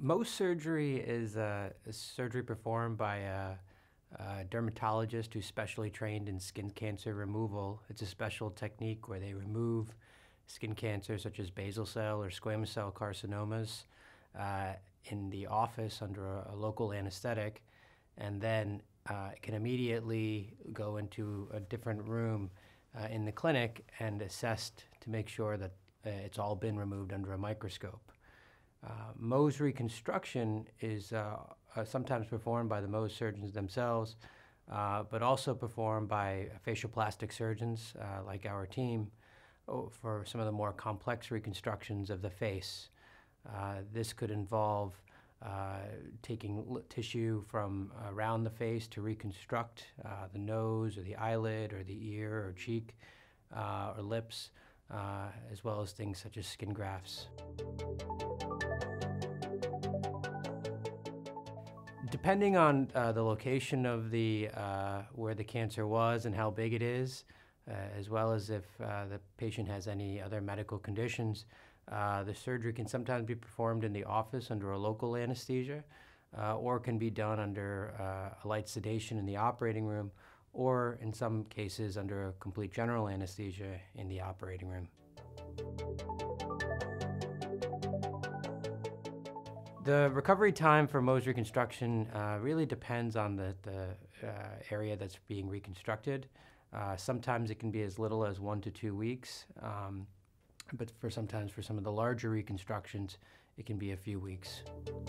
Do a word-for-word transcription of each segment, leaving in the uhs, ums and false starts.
Mohs surgery is a, a surgery performed by a, a dermatologist who's specially trained in skin cancer removal. It's a special technique where they remove skin cancers such as basal cell or squamous cell carcinomas uh, in the office under a, a local anesthetic, and then uh, can immediately go into a different room uh, in the clinic and assessed to make sure that uh, it's all been removed under a microscope. Uh, Mohs reconstruction is uh, uh, sometimes performed by the Mohs surgeons themselves, uh, but also performed by facial plastic surgeons uh, like our team oh, for some of the more complex reconstructions of the face. Uh, this could involve uh, taking tissue from around the face to reconstruct uh, the nose or the eyelid or the ear or cheek uh, or lips, uh, as well as things such as skin grafts. Depending on uh, the location of the uh, where the cancer was and how big it is, uh, as well as if uh, the patient has any other medical conditions, uh, the surgery can sometimes be performed in the office under a local anesthesia, uh, or can be done under uh, a light sedation in the operating room, or in some cases under a complete general anesthesia in the operating room. The recovery time for Mohs reconstruction uh, really depends on the, the uh, area that's being reconstructed. Uh, sometimes it can be as little as one to two weeks, um, but for sometimes for some of the larger reconstructions, it can be a few weeks.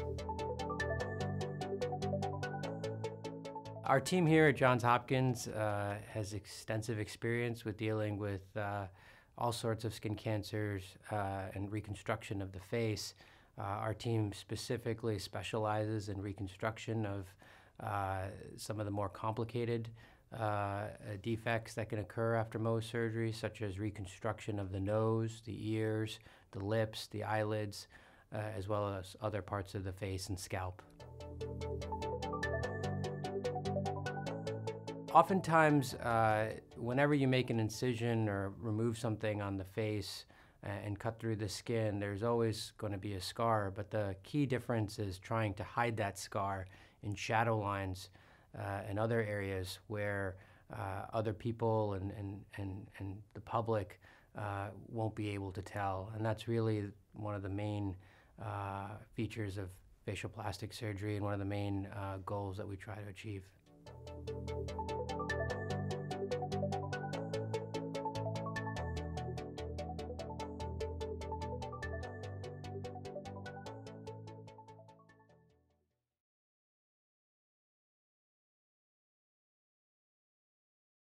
Our team here at Johns Hopkins uh, has extensive experience with dealing with uh, all sorts of skin cancers uh, and reconstruction of the face. Uh, our team specifically specializes in reconstruction of uh, some of the more complicated uh, defects that can occur after Mohs surgery, such as reconstruction of the nose, the ears, the lips, the eyelids, uh, as well as other parts of the face and scalp. Oftentimes, uh, whenever you make an incision or remove something on the face and cut through the skin, there's always going to be a scar, but the key difference is trying to hide that scar in shadow lines uh, and other areas where uh, other people and, and, and, and the public uh, won't be able to tell. And that's really one of the main uh, features of facial plastic surgery and one of the main uh, goals that we try to achieve.